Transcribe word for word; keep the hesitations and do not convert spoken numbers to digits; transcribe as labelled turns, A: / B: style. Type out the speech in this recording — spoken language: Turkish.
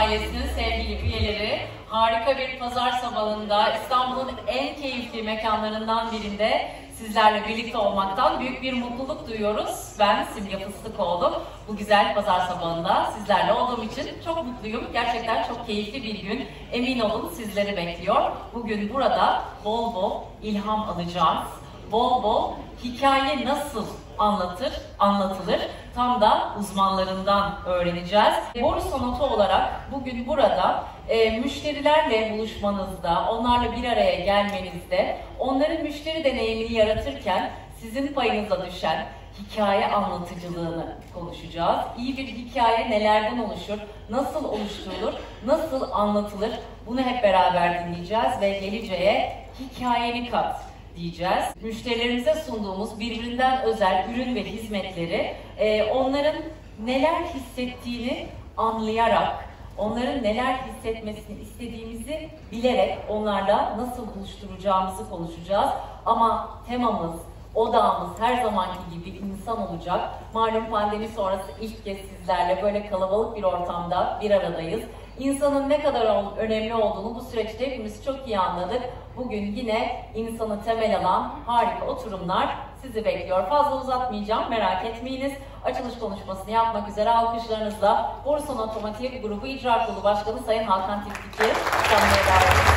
A: ailesinin sevgili üyeleri, harika bir pazar sabahında İstanbul'un en keyifli mekanlarından birinde sizlerle birlikte olmaktan büyük bir mutluluk duyuyoruz. Ben Simge Fıstıkoğlu. Bu güzel pazar sabahında sizlerle olduğum için çok mutluyum. Gerçekten çok keyifli bir gün. Emin olun sizleri bekliyor. Bugün burada bol bol ilham alacağız. Bol bol hikaye nasıl anlatır, anlatılır tam da uzmanlarından öğreneceğiz. Boru Sonotu olarak bugün burada e, müşterilerle buluşmanızda, onlarla bir araya gelmenizde, onların müşteri deneyimini yaratırken sizin payınıza düşen hikaye anlatıcılığını konuşacağız. İyi bir hikaye nelerden oluşur, nasıl oluşturulur, nasıl anlatılır bunu hep beraber dinleyeceğiz ve geleceğe hikayeni kat diyeceğiz. Müşterilerimize sunduğumuz birbirinden özel ürün ve hizmetleri e, onların neler hissettiğini anlayarak, onların neler hissetmesini istediğimizi bilerek onlarla nasıl buluşturacağımızı konuşacağız. Ama temamız, odağımız her zamanki gibi insan olacak. Malum pandemi sonrası ilk kez sizlerle böyle kalabalık bir ortamda bir aradayız. İnsanın ne kadar önemli olduğunu bu süreçte hepimiz çok iyi anladık. Bugün yine insanı temel alan harika oturumlar sizi bekliyor. Fazla uzatmayacağım, merak etmeyiniz. Açılış konuşmasını yapmak üzere alkışlarınızla Boru Sonotu Otomotiv Grubu İcra Kurulu Başkanı Sayın Hakan Tilkik'i tanımaya davet ediyorum.